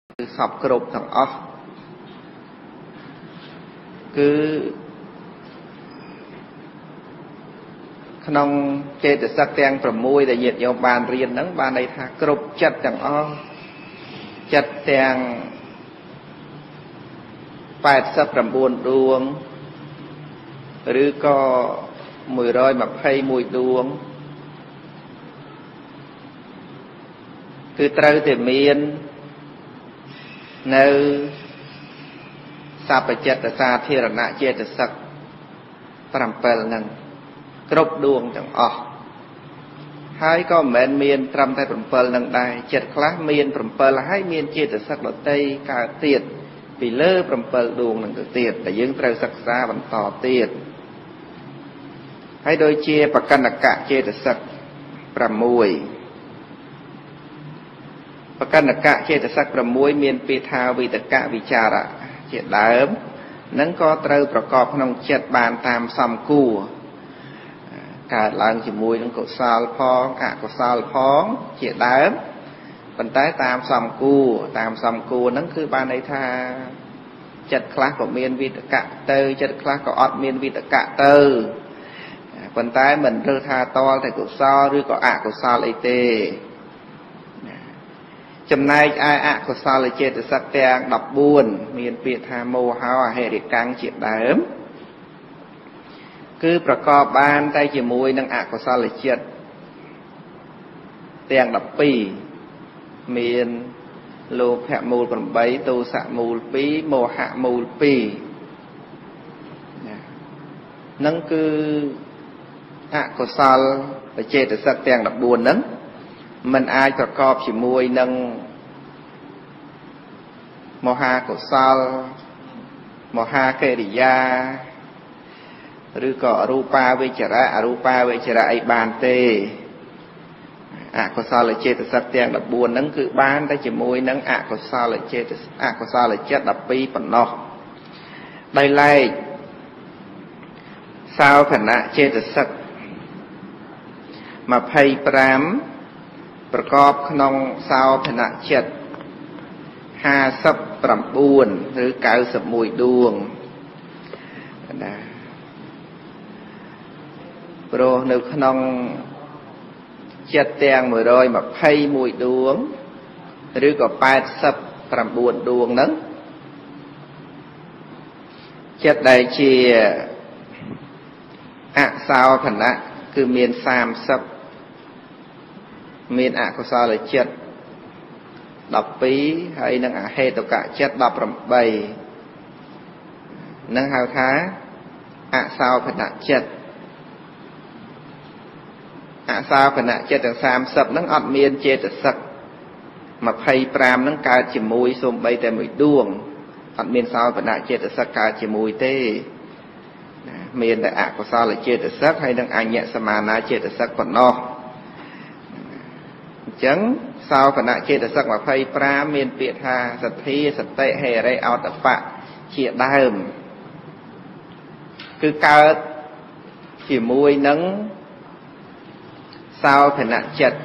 สอบกรุบทั้งออกคือขนมเจตสักแตงประมุยแต่เหยียดโยบานเรียนนั้นบานในทางกรุบจัดทั้งออกจัดแตง80 ประมูลดวงหรือก็120 ดวงคือត្រូវតែមាននៅសព្វចិត្តសាធារណៈចេតសិក7ហ្នឹងគ្រប់ដួងទាំងអស់ហើយក៏មិនមែនមានត្រឹមតែ7ហ្នឹងដែរចិត្តខ្លះមាន7ហើយមានចេតសិកដតីកើតទៀតពីលើ7ដួងហ្នឹងទៅទៀតតែយើងត្រូវសិក្សាបន្តទៀតហើយដូចជាបកណ្ណកៈចេតសិក6បកណ្ណកៈចេតសិក6មានពាក្យថាវិតកវិចារៈជាដើមនឹងក៏ត្រូវប្រកបក្នុងចិត្តបានតាមសំគួរកើតឡើងជាមួយនឹងកុសលផងអកុសលផងជាដើមប៉ុន្តែតាមសំគួរហ្នឹងគឺបានន័យថាចិត្តខ្លះក៏មានវិតកៈទៅចិត្តខ្លះក៏អត់មានវិតកៈទៅប៉ុន្តែមិនរើថាតលតែកុសលឬក៏អកុសលអីទេចំណែកឯអកុសលចេតសិកទាំង14មានពាក្យថាមោហោអហិរិកੰជាដើមគឺប្រកបបានតែជាមួយនឹងអកុសលចិត្តទាំង12មានលោភៈមូល8ទោសៈមូល2មោហៈមូល2នឹងគឺអកុសលចេតសិកទាំង14ហ្នឹងมันអាចប្រកបជាមួយនឹងមហាកុសលមហាកិរិយាឬក៏អរូបាវិចរៈអរូបាវិចរៈអីបានទេអកុសលចេតសិកទាំង14ហ្នឹងគឺបានតែជាមួយនឹងអកុសលចិត្ត12ប៉ុណ្ណោះដោយឡែកសោភណចេតសិក25ប្រកបក្នុងសោភណចិត្ត59ឬ91ដួងណាព្រោះនៅក្នុងចិត្តទាំង121ដួងឬក៏89ដួងហ្នឹងចិត្តដែលជាអសោភណៈគឺមាន30មានអកុសលចិត្ត12ហើយនឹងអហេតុកៈចិត្ត18នឹងហៅថាអសោភណចិត្តអសោភណចិត្តទាំង30ហ្នឹងអត់មានចេតសិក25ហ្នឹងកើតជាមួយសូម្បីតែមួយដួងអត់មានសោភណចេតសិកកើតជាមួយទេមានតែអកុសលចេតសិកហើយនឹងអញ្ញសមានាចេតសិកប៉ុណ្ណោះអញ្ចឹងសោភណចេតសិក25មានពាក្យថាសទ្ធាសតិហេរិអតបៈជាដើមគឺកើតជាមួយនឹងសោភណចិត្ត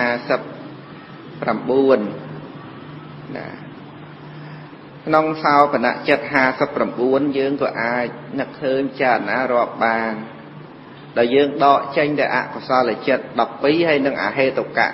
59ណាក្នុងសោភណចិត្ត59យើងក៏អាចនឹកឃើញចារណារាប់បានដែលយើងដកចេញតែអកុសលចិត្ត12ហើយនឹងអហេតុកៈ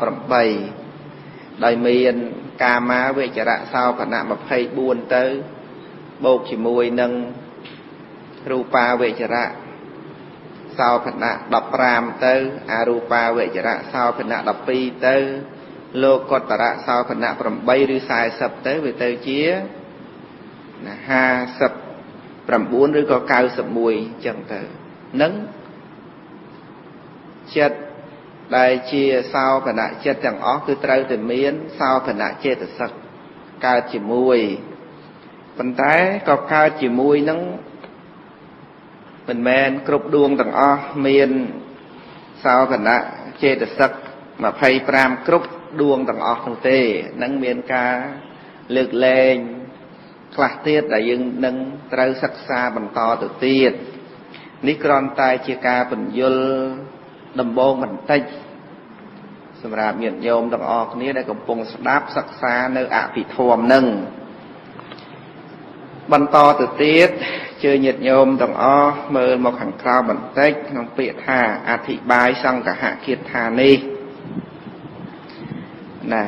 18ដោយមានកាមាវេចរៈសោភណៈ24ទៅបូកជាមួយនឹងរូបាវេចរៈសោភណៈ15ទៅអរូបាវេចរៈសោភណៈ12ទៅលោកុត្តរៈសោភណៈ8ឬ40ទៅវាទៅជា59ឬក៏91ចឹងទៅនឹងចិត្តដែលជាសោភណចិត្តទាំងអស់គឺត្រូវតែមានសោភណចេតសិកកើតជាមួយប៉ុន្តែក៏កើតជាមួយនឹងមិនមែនគ្រប់ដួងទាំងអស់មានសោភណចេតសិក25គ្រប់ដួងទាំងអស់នោះទេនឹងមានការលើកលែងខ្លះទៀតដែលយើងនឹងត្រូវសិក្សាបន្តទៅទៀតនេះគ្រាន់តែជាការពន្យល់ដំបូងបន្តិចសសម្រាប់ញាតិញោមទាំងអស់គ្នាដែលកំពុងស្ដាប់សិក្សានៅអភិធម្មនឹងបន្តទៅទៀតជើញញាតិញោមទាំងអស់មើលមកខាងក្រៅបន្តិចក្នុងពាក្យថាអធិប្បាយសង្កហគាថានេះណា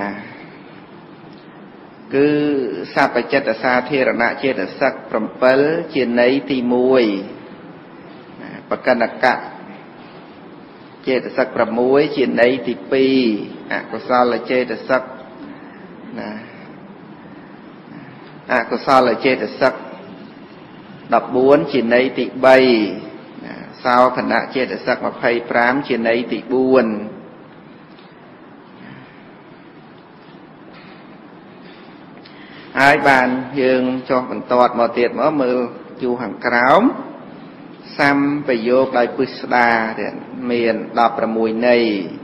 គឺសព្វចិត្តសាធារណចេតសិក7ជាន័យទី1បកណ្ណកៈចេតសិក6ជាន័យទី2អកុសលចេតសិកណាអកុសលចេតសិក14ជាន័យទី3សោខណៈចេតសិក25ជាន័យទី4ហើយបានយើងចុះបន្តមកទៀតមកមើលជួរខាងក្រោមសម្ប្រយោគដោយពិស្ដាទៀតមាន16ន័យ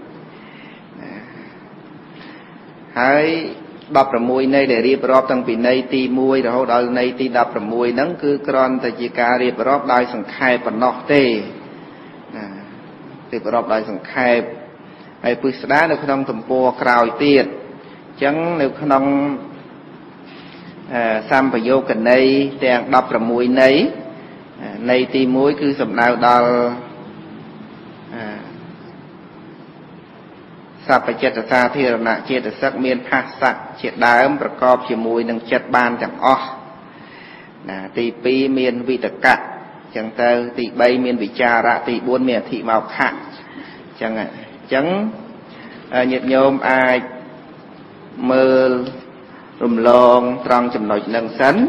ហើយ16ន័យដែលរៀបរាប់តាំងពីន័យទី1រហូតដល់ន័យទី16ហ្នឹងគឺគ្រាន់តែជាការរៀបរាប់ដោយសង្ខេបប៉ុណ្ណោះទេណារៀបរាប់ដោយសង្ខេបហើយពិស្ដានៅក្នុងទំព័រក្រោយទៀតអញ្ចឹងនៅក្នុងសម្ប្រយោគន័យទាំង16ន័យន័យទី1គឺសំដៅដល់សព្វចិត្តសាធារណចេតសិកមានភាសៈជាដើមប្រកបជាមួយនឹងចិត្តបានទាំងអស់ណាទី2មានវិតកៈអញ្ចឹងទៅទី3មានវិចារៈទី4មានអធិមោខៈអញ្ចឹងញាតិញោមអាចមើលរំលងត្រង់ចំណុចនឹងសិន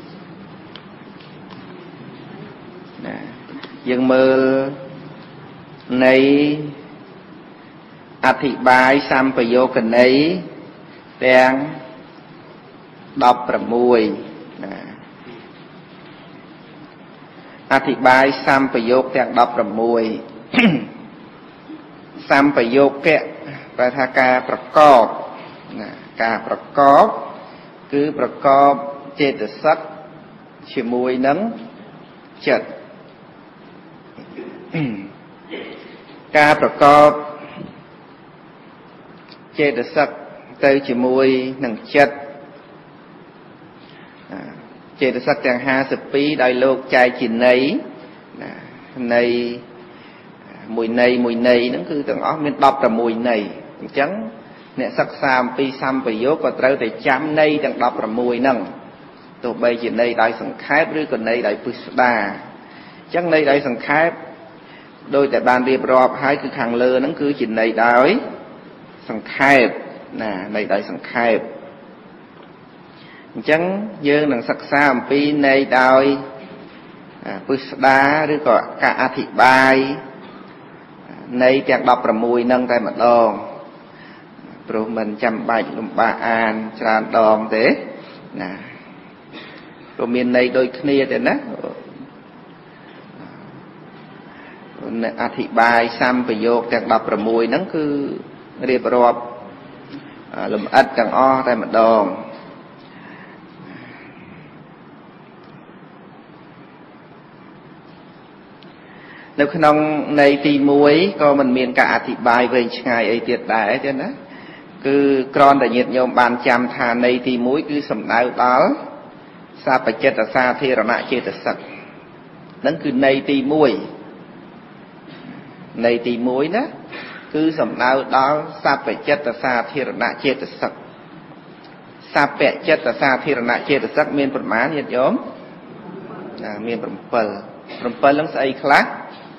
ណាយើងមើលនៃអធិប្បាយសម្ប្រយោគន័យទាំង16ណាអធិប្បាយសម្ប្រយោគទាំង16សម្ប្រយោគៈប្រែថាការប្រកបណាការប្រកបគឺប្រកបចេតសិកជាមួយនឹងចិត្តការប្រកបចេតសិកទៅជាមួយនឹងចិត្តចេតសិកទាំង52ដោយលោកចែកជាន័យនៃមួយន័យហ្នឹងគឺទាំងអស់មាន16ន័យអញ្ចឹងអ្នកសិក្សាអំពីសម្ប្រយោគក៏ត្រូវតែចាំន័យទាំង16ហ្នឹងទោះបីជាន័យដោយសង្ខេបឬក៏ន័យដោយពិស្ដាអញ្ចឹងន័យដោយសង្ខេបដោយតែបានរៀបរាប់ហើយគឺខាងលើហ្នឹងគឺជាន័យដោយសង្ខេបណាន័យដោយសង្ខេបអញ្ចឹងយើងនឹងសិក្សាអំពីន័យដោយពិស្ដាឬក៏ការអធិប្បាយន័យទាំង16ហ្នឹងតែម្ដងព្រោះមិនចាំបាច់លំបាកអានច្រើនដងទេណាព្រោះមានន័យដូចគ្នាទេណាអធិប្បាយសម្ប្រយោគទាំង16ហ្នឹងគឺរៀបរាប់លម្អិតទាំងអស់តែម្ដងនៅក្នុងន័យទី1ក៏មិនមានការអធិប្បាយវែងឆ្ងាយអីទៀតដែរទេណាគឺគ្រាន់តែញាតិញោមបានចាំថាន័យទី1គឺសំដៅដល់សព្វចិត្តសាធារណចេតសិកហ្នឹងគឺន័យទី1ន័យទី1ណាគឺសំដៅដល់សព្វចិត្តសាធារណចេតសិកសព្វចិត្តសាធារណចេតសិកមានប្រមាណញាតិញោមមាន7ហ្នឹងស្អីខ្លះ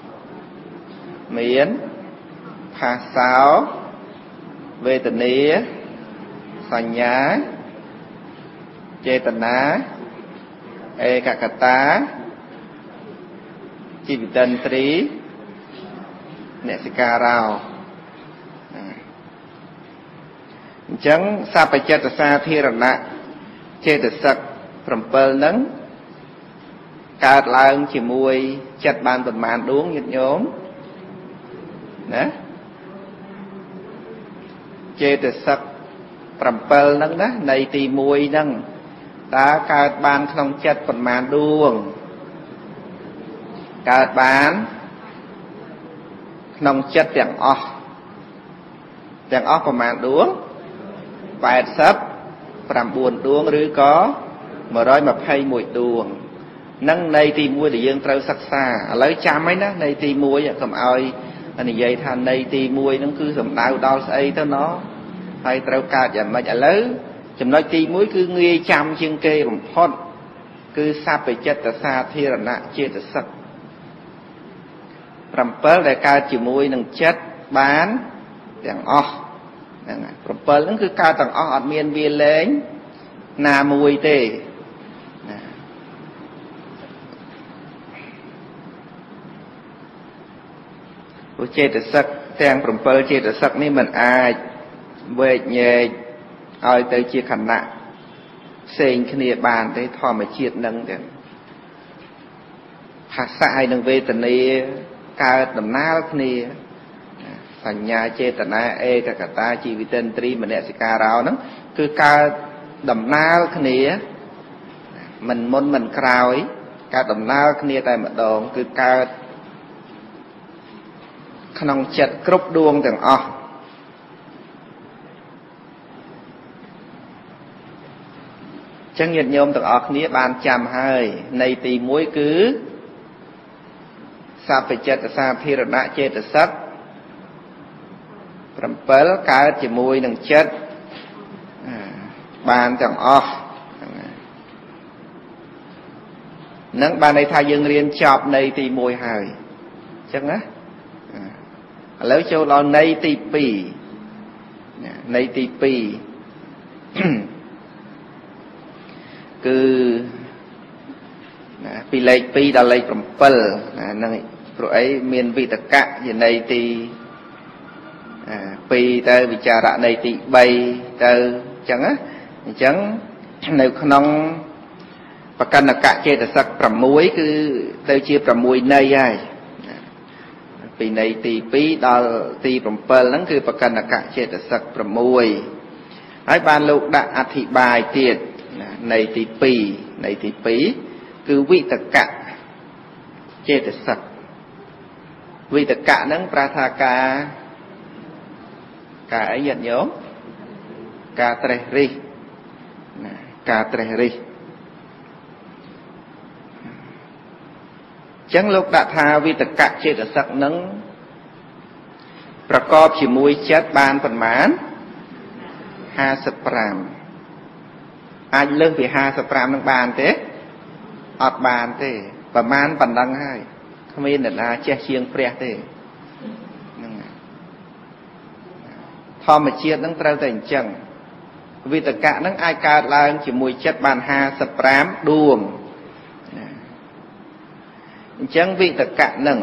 មានផាសោវេទនាសញ្ញាចេតនាឯកកតាជីវិតន្ទ្រីអ្នកសិការោអញ្ចឹងសព្វចិត្តសាធារណៈចេតសិក7ហ្នឹងកើតឡើងជាមួយចិត្តបានប្រមាណដួងញាតិញោមណាចេតសិក7ហ្នឹងណានៃទី1ហ្នឹងតើកើតបានក្នុងចិត្តប្រមាណដួងកើតបានក្នុងចិត្តទាំងអស់ទាំងអស់ប្រមាណដួង89ដួងឬក៏121ដួងនឹងនៃទី1ដែលយើងត្រូវសិក្សាឥឡូវចាំហើយណានៃទី1កុំឲ្យនិយាយថានៃទី1ហ្នឹងគឺសំដៅដល់ស្អីទៅណោះហើយត្រូវកើតយ៉ាងម៉េចឥឡូវចំណុចទី1គឺងាយចាំជាងគេបំផុតគឺសព្វចិត្តសាធារណៈចេតសិក7ដែលកើតជាមួយនឹងចិត្តបានទាំងអស់ហ្នឹងហើយ7ហ្នឹងគឺកើតទាំងអស់អត់មានវាលែងណាមួយទេចេតសិកទាំង7ចេតសិកនេះมันអាចវែកញែកឲ្យទៅជាខណៈផ្សេងគ្នាបានទេធម្មជាតិនឹងទាំងភាសាហើយនឹងវេទនាកើតដំណើរគ្នាសញ្ញាចេតនាឯកកតាជីវិតិន្ទ្រីមនសិការោហ្នឹងគឺកើតដំណើរគ្នាមិនមុនមិនក្រោយកើតដំណើរគ្នាតែម្ដងគឺកើតក្នុងចិត្តគ្រប់ដួងទាំងអស់ចឹងញាតិញោមទាំងអស់គ្នាបានចាំហើយនៃទី1គឺសព្វចិត្តសាធារណៈចេតសិក7កើតជាមួយនឹងចិត្តបានទាំងអស់នឹងបានន័យថាយើងរៀនចប់នៃទី1ហើយអញ្ចឹងណាឥឡូវចូលដល់នៃទី2នៃទី2គឺពីលេខ2ដល់លេខ7ហ្នឹងព្រោះអីមានវិតកៈជានៃទី2ទៅវិចារៈនៃទី3ទៅអញ្ចឹងណាអញ្ចឹងនៅក្នុងបកណ្ណកៈចេតសិក6គឺទៅជា6នៃហើយពីនៃទី2ដល់ទី7ហ្នឹងគឺបកណ្ណកៈចេតសិក6ហើយបានលោកដាក់អធិប្បាយទៀតនៃទី2នៃទី2គឺវិតកៈចេតសិកវិតកៈហ្នឹងប្រែថាការអីញាតិញោមការត្រេះរិះការត្រេះរិះចឹងលោកដាក់ថាវិតកៈចេតសិកនឹងប្រកបជាមួយចិត្តបានប៉ុន្មាន55អាចលើសពី55នឹងបានទេអត់បានទេប្រមាណប៉ុណ្ណឹងហើយគ្មានអ្នកណាចេះជាងព្រះទេហ្នឹងធម្មជាតិនឹងត្រូវតែអញ្ចឹងវិតកៈនឹងអាចកើតឡើងជាមួយចិត្តបាន55ដួងអញ្ចឹងវិតកៈនឹង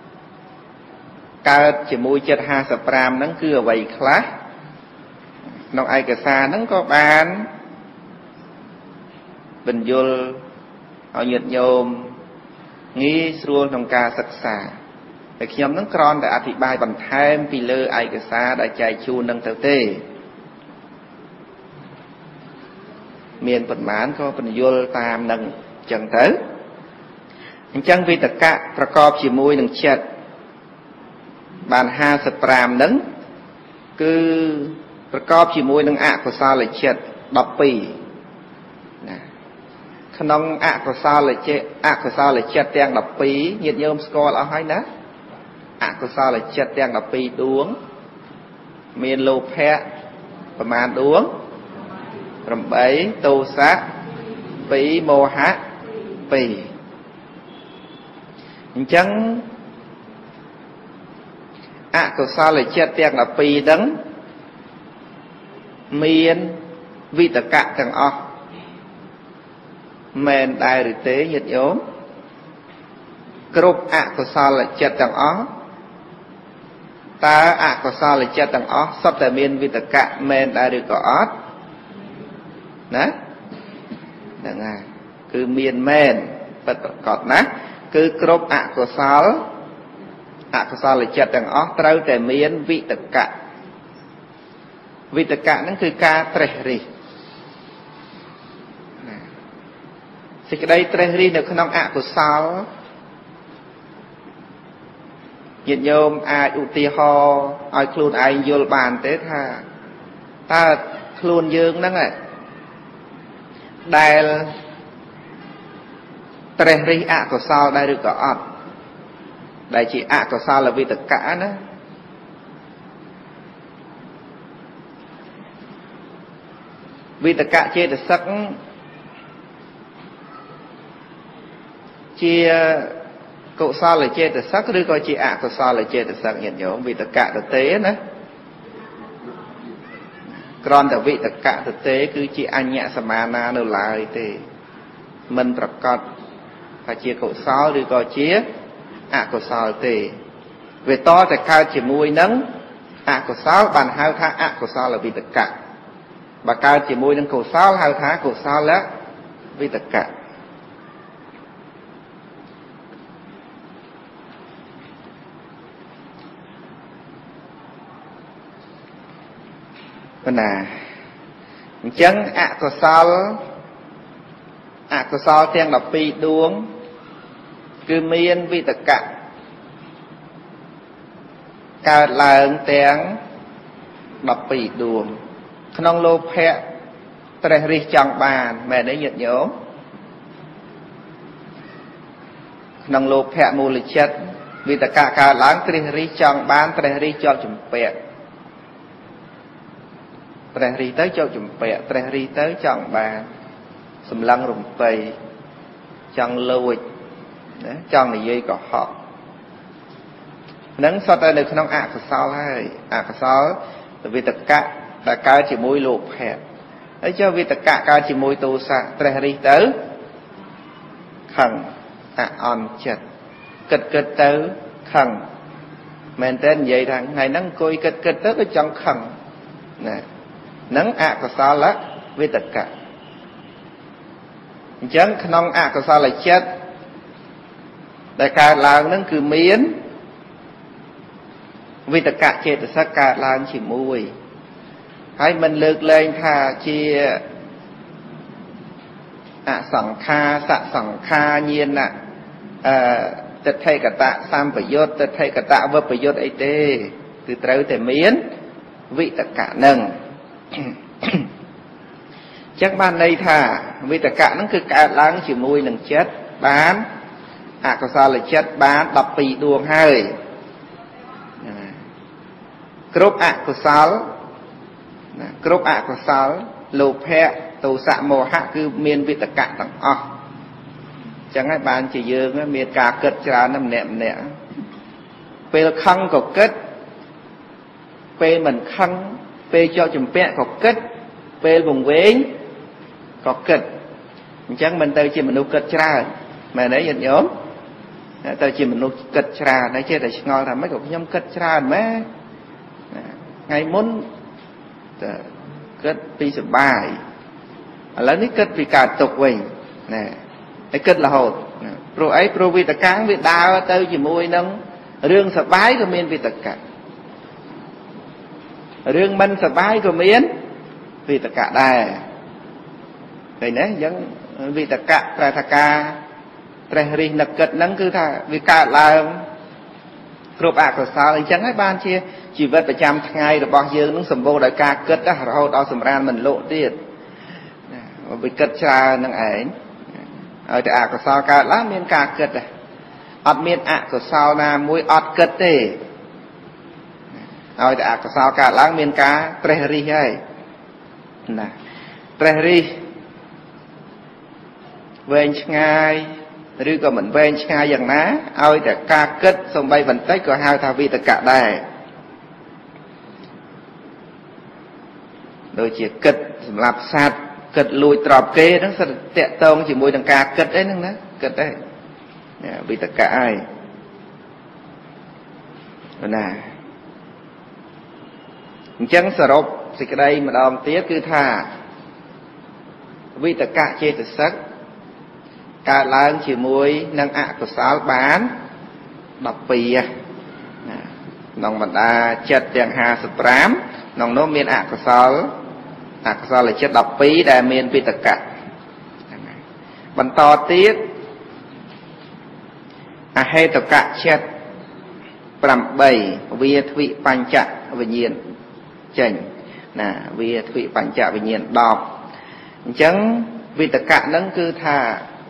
កើតជាមួយចិត្ត55ហ្នឹងគឺអ្វីខ្លះក្នុងឯកសារហ្នឹងក៏បានបញ្យល់ឲ្យញាតិញោមងាយស្រួលក្នុងការសិក្សាតែខ្ញុំហ្នឹងគ្រាន់តែអធិប្បាយបន្ថែមពីលើឯកសារដែលចែកជូនហ្នឹងទៅទេមានប៉ុន្មានក៏បញ្យល់តាមហ្នឹងអញ្ចឹងទៅអញ្ចឹងវិតកៈប្រកបជាមួយនឹងចិត្តបាន55ហ្នឹងគឺប្រកបជាមួយនឹងអកុសលចិត្ត12ណាក្នុងអកុសលចិត្តទាំង12ញាតិញោមស្គាល់អស់ហើយណាអកុសលចិត្តទាំង12ដួងមានលោភៈប្រមាណដួង8ទោសៈ2មោហៈ2អញ្ចឹងអកុសលចិត្តទាំង12ហ្នឹងមានវិតកៈទាំងអស់មែនដែរឬទេញាតិញោមគ្រប់អកុសលចិត្តទាំងអស់តើអកុសលចិត្តទាំងអស់សុទ្ធតែមានវិតកៈមែនដែរឬក៏អត់ណាហ្នឹងហើយគឺមានមែនពិតប្រាកដណាគឺគ្រប់អកុសលចិត្តទាំងអស់ត្រូវតែមានវិតកៈហ្នឹងគឺការត្រេះរិះសេចក្តីត្រេះរិះនៅក្នុងអកុសល nhiệt nhôm ai ưu tiên ho ai khuôn ai vô bàn tế tha ta khuôn dương đó này đài tre ri ạ của sao đây được có đại chỉ ạ của sao là vì tất cả đó vì tất cả chia được sắc chia cậu sao là chia được sắcឬcoi chỉ ạ của sao là chia được sắc nhận nhớ vì tất cả thực tế đó còn tại vì tất cả thực tế cứ chỉ anh nhẹ samana đâu lại thì mình tập cọt phải chia cậu saoឬcoi chia ạ của sao thì về to tại cao chỉ mùi nắng ạ của sao bàn hai thang ạ của sao là vì tất cả bà cao chỉ mùi nắng cậu sao hai tháng cậu sao là vì tất cả nè chẳng ạ của sao tiếng đọc pi đuống cứ miên vì tất cả cao lợn tiếng đọc pi đuống không lô phẹ tre ri chẳng bàn mẹ đấy nhật nhớ không lô phẹ mù lịch chất vì tất cả cao lợn tre ri chẳng bàn tre ri cho chùm phẹ tre ri tới cho chùm phẹ tre ri tới chẳng bàn sầm lăng rụng tây chẳng lâu chẳng này dây có họ nắng sau đây được không ạ của sao hay ạ của sao vì tất cả đã cao chỉ môi lụp hẹp ấy cho vì tất cả cao chỉ môi tu sa tre ri tới khẩn ạ on chật kịch tới khẩn men tên vậy thằng ngày nắng coi kịch tới cái trong khẩn nè nắng ạ của sao là vì tất cả chẳng không ạ của sao là chết đại ca làng nâng cứ miến vì tất cả chết là sắc cả làng chỉ mùi hay mình lược lên thà chia sẵn kha nhiên tật thay cả tạ sam phải dốt tật thay cả tạ vấp phải dốt ấy tê từ trâu thể miến vì tất cả nâng chắc ban đây thà vì tất cả nó cứ cả láng chỉ mùi nâng chết bán có sao là chết bán đập bị đuông hơi cướp của sao lô phẹ tù xạ mồ hạ cứ miên vì tất cả tặng chẳng ai bạn chỉ dương miên cả cất ra nằm nẹm nẹ về khăn có kết về mình khăn về cho chùm pẹ có kết về vùng vến có kết chẳng mình tới chỉ mình nuôi kết ra mà đấy nhận nhóm tới chỉ mình nuôi kết ra đấy chứ để ngon là mấy cục nhóm kết ra mấy ngày muốn kết vì sự bài lớn ní kết vì cả tục mình nè cái kết là hột rồi ấy pro vì tất cả vì đau tới chỉ mùi nông rương sợ bái của miên vì tất cả rương minh sợ bái của miên vì tất cả đây vậy nè giống vì tất cả là thà ca tre ri nặc kết nắng cứ thà vì cả là cướp của sao thì chẳng hay ban chia chỉ vật phải chăm ngày rồi bao giờ nó sầm vô đại ca kết đó rồi đó sầm ran mình lộ tiệt vì kết cha năng ấy ở tại của sao ca lắm miền ca kết à ọt miền của sao na mũi ọt kết thế ở tại của sao ca lắm miền ca tre ri hay nè tre ri về ngàyឬក៏មិនវែងឆ្ងាយយ៉ាងណាឲ្យតែការគិតសំបីបន្តិចក៏ហៅថាវិតកៈដែរដូចជាគិតសម្រាប់សត្វគិតលួចទ្រព្យគេហ្នឹងសិតតេតងជាមួយនឹងការគិតអីហ្នឹងណាគិតដែរវិតកៈហើយណាអញ្ចឹងសរុបសេចក្តីម្ដងទៀតគឺថាវិតកៈចេតសិកកើតឡើងជាមួយនឹងអកុសលបាន12ក្នុងបណ្ដាចិត្តទាំង55ក្នុងនោះមានអកុសលចិត្ត12ដែលមានវិតកៈបន្តទៀតអហេតុកៈចិត្ត 8 វាទ្វិបញ្ចវិញ្ញាណចេញណាវាទ្វិបញ្ចវិញ្ញាណ10អញ្ចឹងវិតកៈហ្នឹងគឺថា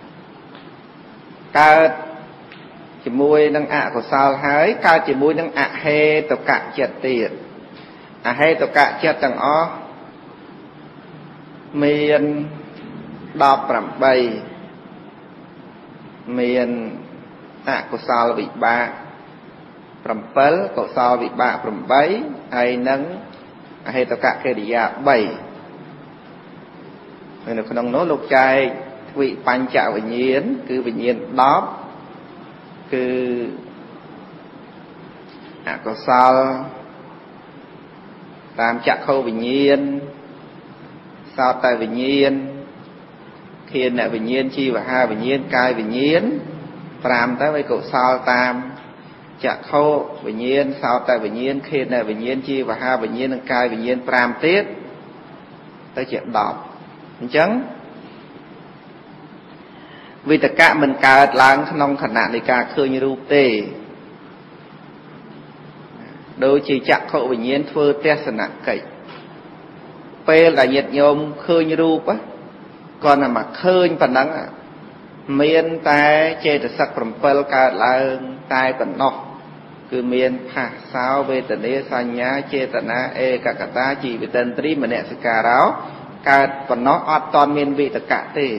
កើតជាមួយនឹងអកុសលហើយកើតជាមួយនឹងអហេតុកៈចិត្តទៀតអហេតុកៈចិត្តទាំងអស់មាន18មានអកុសលវិបាក7កុសលវិបាក8ហើយនឹងអហេតុកៈកិរិយា3ហើយនៅក្នុងនោះលោកចែកទ្វិបញ្ចវិញ្ញាណគឺវិញ្ញាណ10គឺអកុសលតាមចក្ខុវិញ្ញាណសោតវិញ្ញាណធានវិញ្ញាណជីវហាវិញ្ញាណកាយវិញ្ញាណ5ទៅហើយកុសលតាមចក្ខុវិញ្ញាណសោតវិញ្ញាណធានវិញ្ញាណជីវហាវិញ្ញាណនិងកាយវិញ្ញាណ5ទៀតទៅជា10អញ្ចឹងវិតកៈមិនកើតឡើងក្នុងខណៈនៃការឃើញរូបទេដូចជាចក្ខុវិញ្ញាណធ្វើទស្សនកិច្ចពេលដែលញាតិញោមឃើញរូបគាត់តែមកឃើញប៉ុណ្ណឹងមានតែចេតសិក7កើតឡើងតែប៉ុណ្ណោះគឺមានផាសោវេទនាសញ្ញាចេតនាឯកកតាជីវិតិន្ទ្រីមនសិការោកើតប៉ុណ្ណោះអត់តន់មានវិតកៈទេ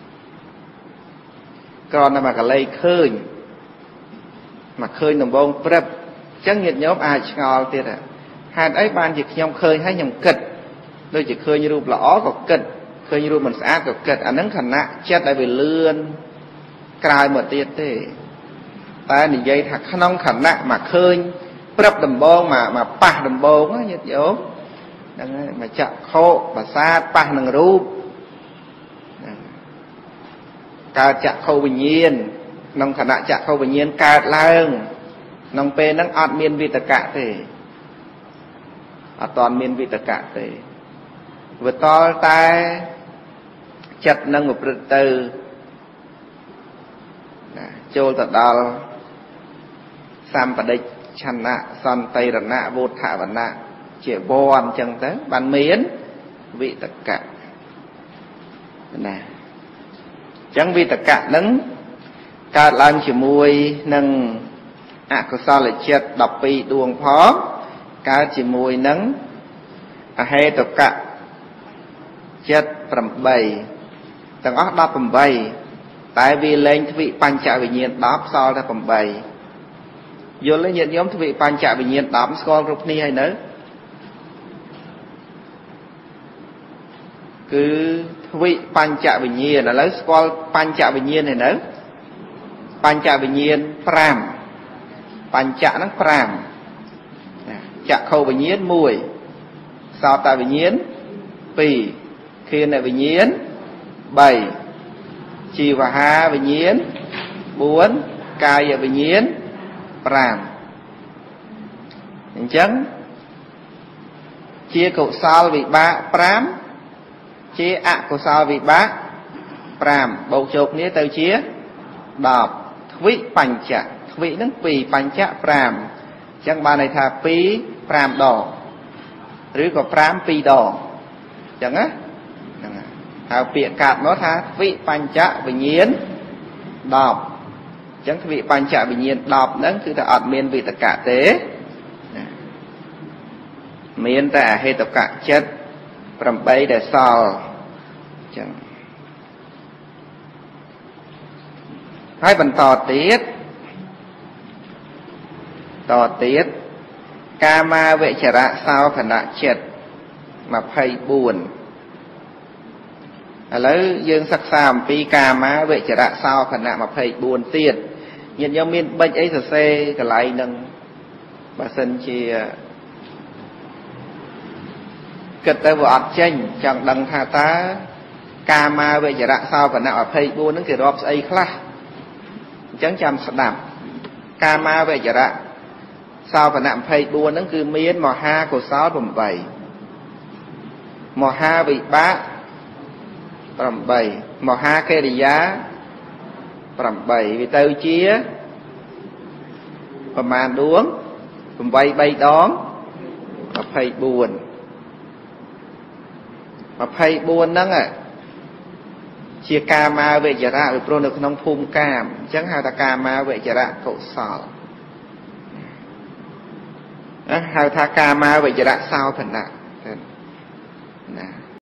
គ្រាន់តែមកកលៃឃើញមកឃើញដំបងព្រឹបអញ្ចឹងញាតិញោមអាចឆ្ងល់ទៀតហេតុអីបានជាខ្ញុំឃើញហើយខ្ញុំគិតដូចជាឃើញរូបល្អក៏គិតឃើញរូបមិនស្អាតក៏គិតអាហ្នឹងខណៈចិត្តដែលវាលឿនក្រោយមកទៀតទេតែនិយាយថាក្នុងខណៈមកឃើញព្រឹបដំបងមកប៉ះដំបងញាតិញោមហ្នឹងហើយមកចក្ខុប្រសាទប៉ះនឹងរូបកើតចក្ខុវិញ្ញាណក្នុងខណៈចក្ខុវិញ្ញាណកើតឡើងក្នុងពេលហ្នឹងអត់មានវិតកៈទេអត់ទាន់មានវិតកៈទេវាតល់តែចិត្តនឹងប្រព្រឹត្តទៅចូលទៅដល់សម្បដិឆន្ទៈសន្តិរណៈវោធវណៈជាវ័នអញ្ចឹងទៅបានមានវិតកៈណាអញ្ចឹងវិតកៈនឹងកើតឡើងជាមួយនឹងអកុសលចិត្ត12ដួងផងកើតជាមួយនឹងអហេតុកៈចិត្ត8ទាំងអស់18តែវាលែងទ្វិបញ្ចវិញ្ញាណ10សល់តែ8យល់ទេញាតិញោមទ្វិបញ្ចវិញ្ញាណ10ស្គាល់គ្រប់គ្នាហើយនៅគឺទ្វិបញ្ចវិញ្ញាណឥឡូវស្គាល់បញ្ចវិញ្ញាណហើយនៅបញ្ចវិញ្ញាណ5បញ្ចហ្នឹង5ចក្ខុវិញ្ញាណ1សោតវិញ្ញាណ2ឃានវិញ្ញាណ3ជីវហាវិញ្ញាណ4កាយវិញ្ញាណ5អញ្ចឹងជាកុសលវិបាក5ជាអកុសលវិបាក5បូកចូលគ្នាទៅជា10ទ្វិបញ្ចៈទ្វិហ្នឹង2បញ្ចៈ5អញ្ចឹងបានន័យថា2 5ដងឬក៏5 2ដងអញ្ចឹងណាហ្នឹងហើយពាក្យកាត់មកថាទ្វិបញ្ចៈវិញ្ញាណ10អញ្ចឹងទ្វិបញ្ចៈវិញ្ញាណ10ហ្នឹងគឺថាអត់មានវិតកៈទេមានតែអហេតុកៈចិត្ត8ដែលសល់អញ្ចឹងហើយបន្តទៀតកាមាវិចរៈសោភនៈចិត្ត24ឥឡូវយើងសិក្សាអំពីកាមាវិចរៈសោភនៈ24ទៀតញាតិញោមមានបិចអីសរសេរកន្លែងហ្នឹងបើសិនជាគិតទៅវាអត់ចេញចង់ដឹងថាតើកាមាវិចរៈសោភនៈ24ហ្នឹងគេរាប់ស្អីខ្លះអញ្ចឹងចាំស្ដាប់កាមាវិចរៈសោភនៈ24ហ្នឹងគឺមានមហាកុសល8មហាវិបាក8មហាកិរិយា8វាទៅជាប្រមាណដួង vậy bay đón mà phải buồn nâng chia ca ma về giả ra pro được nông phum cam chẳng hai ta ca ma về giả ra cậu sò hai ta ca ma về giả ra sao thần ạ